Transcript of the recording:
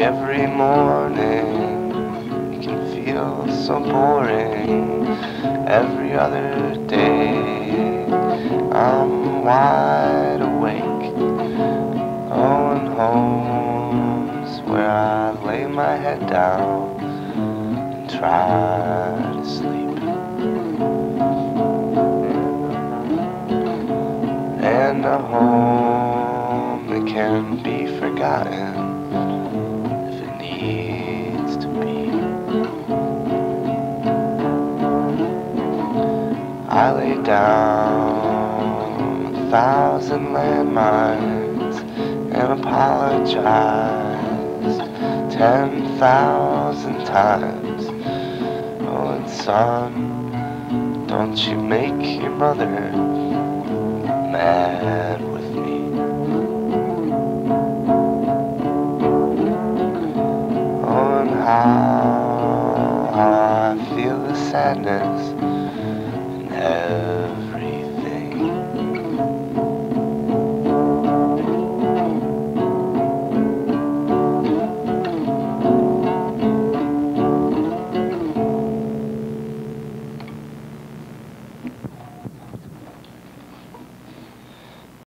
every morning can feel so boring. Every other day I'm wide awake. Going home's where I lay my head down and try to sleep. And a home that can be forgotten if it needs to be. I lay down 1,000 landmines and apologized 10,000 times. Oh, and son, don't you make your mother mad with me. Oh, and how I feel the sadness